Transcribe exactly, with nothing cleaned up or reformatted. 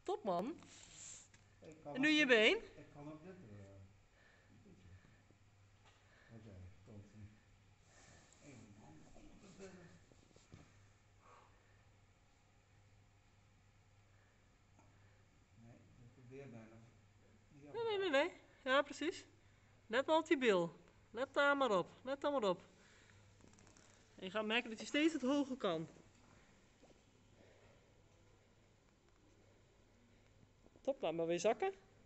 Top man. Ik kan En nu ook je dit- been. Ik kan ook dit doen. Oké, komt ie. Hé man, kom op de bellen. Nee, ik probeer bijna. Die Nee, nee, nee, nee. Ja, precies. Let maar op die bil. Let daar maar op. Let daar maar op. En je gaat merken dat je steeds het hoger kan. Top, laat maar weer zakken.